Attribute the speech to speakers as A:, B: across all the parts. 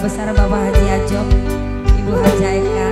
A: besar Bapak Haji Ajo, Ibu Haja Eka.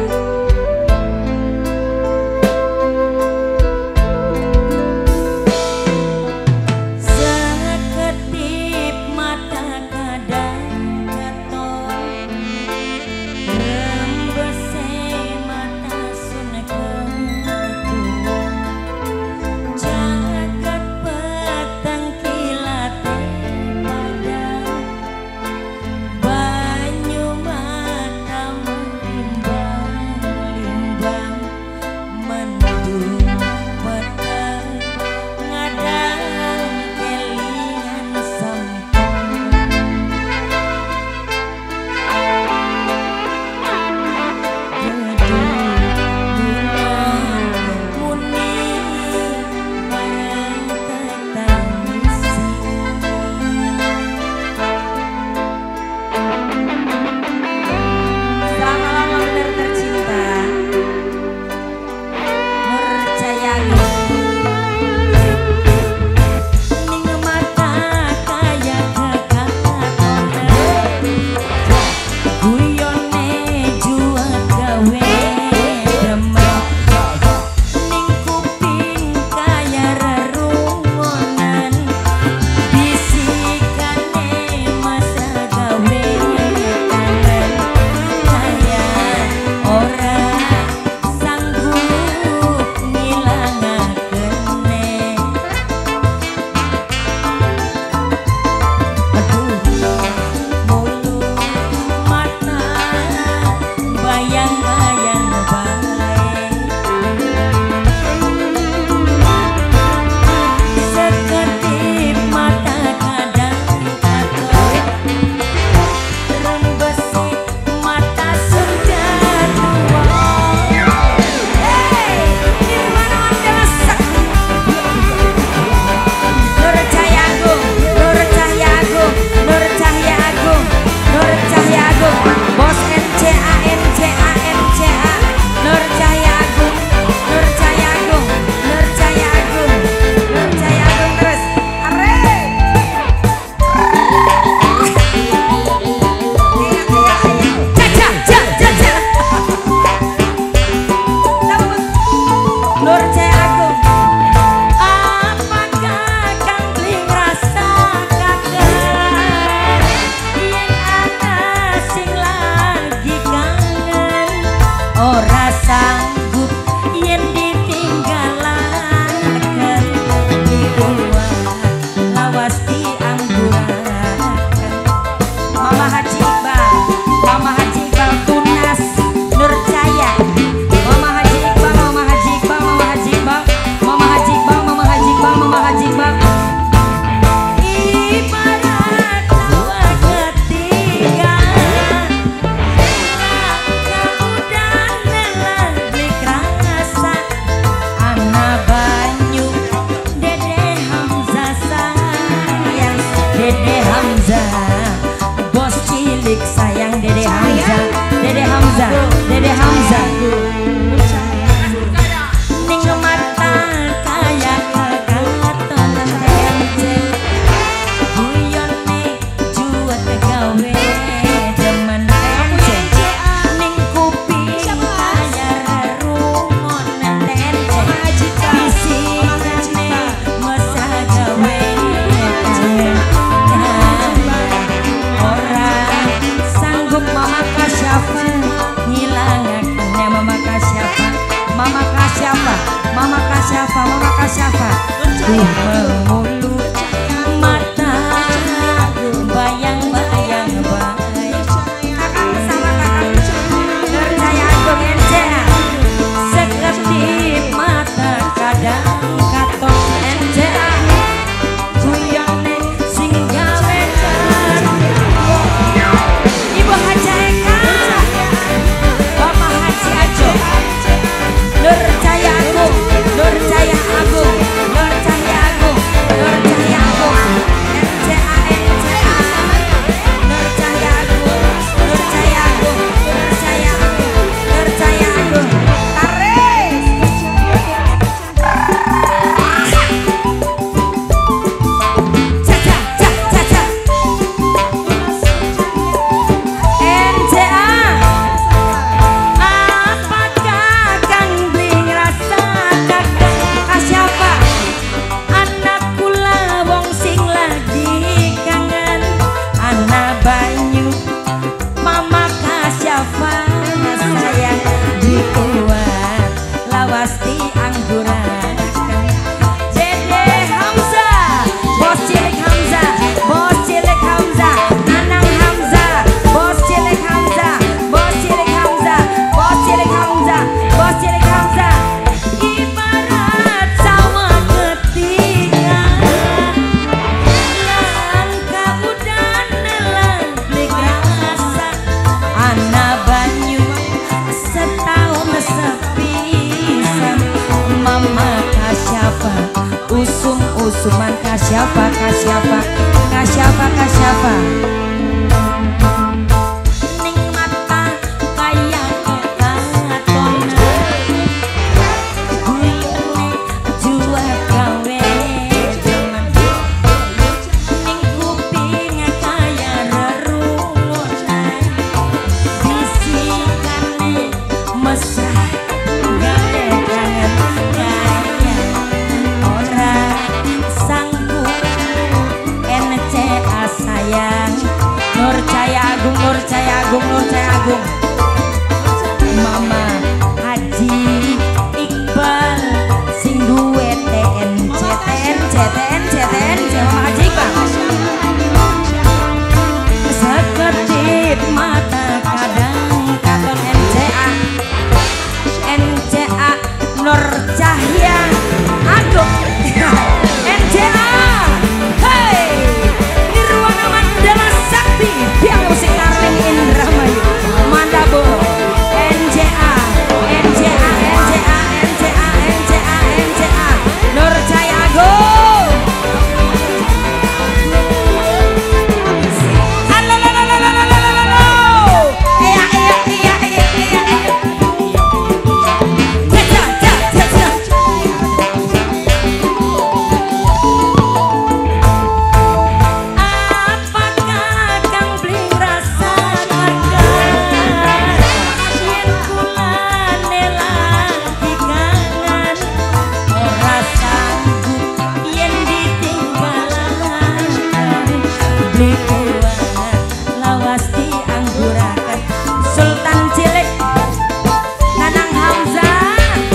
B: Dede Hamzah ning mata kaya kekaton ence guyone juwet gawe demen ence ning kuping kaya rerungon ence bisikane mesra gawe ora sanggup mama kasyafa Mama Kasyafa mulut mata bayang-bayang baik kakak sama kakak percaya aku ence sekedip mata kadang katon ence guyone sing gawe Ibu Haja Eka Bapak Haji Ajo Nur Cahya Agung, Nur Cahya Agung, Nur Cahya Agung.
A: Kusuman Kasyafa Kasyafa Kasyafa Kasyafa
B: ning mata kaya ketona guyone jua gawe demen ning kuping kaya rerungonan bisikane mesra gawe kangen kaya ora sanggup NCA sayang Nur Cahaya Agung Nur Cahaya Agung Nur Cahaya Agung Mama Haji Iqbal sing duwe TNC TNC TNC TNC Mama Haji Iqbal sekedip mata kadang katon NCA NCA Nur Cahaya Agung NCA hey Nirwana Mandala Sakti yang musik Karling Indramayu Mandabo NCA NCA NCA NCA NCA NCA Nur Cahaya Agung iya iya iya iya iya apakah kang bling rasa kangen yen kulane lagi kangen ora sanggup yen ditinggalan beli kuat lawas dianggurakan Sultan Cilik Nanang Hamzah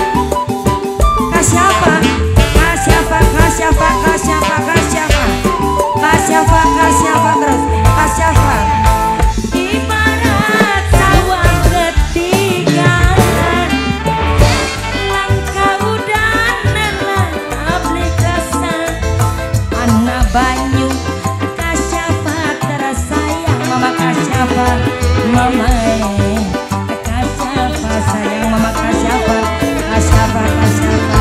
B: Kasyafa Kasyafa Kasyafa Kasyafa Kasyafa Kasyafa Kasyafa terus Kasyafa ibarat sawah ketiga langkah udan labli rasa anak banyu Kasyafa tersayang Mama Kasyafa Mama Kasyafa sayang Mama Kasyafa Kasyafa Kasyafa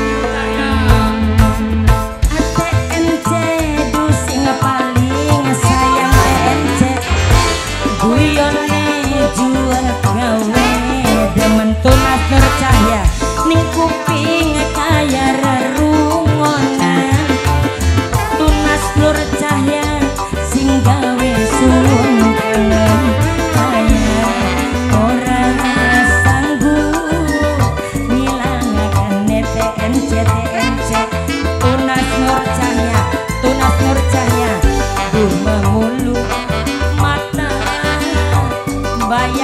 B: ATNC du sing paling sayang TNC guyone jual gawe demen tunas Nur Cahaya ning kuping kaya rerungonan tunas Nur Cahaya sing gawe sun kangen kaya ora sanggup ngilangaken TNC TNC tunas Nur Cahaya memulu mata bayang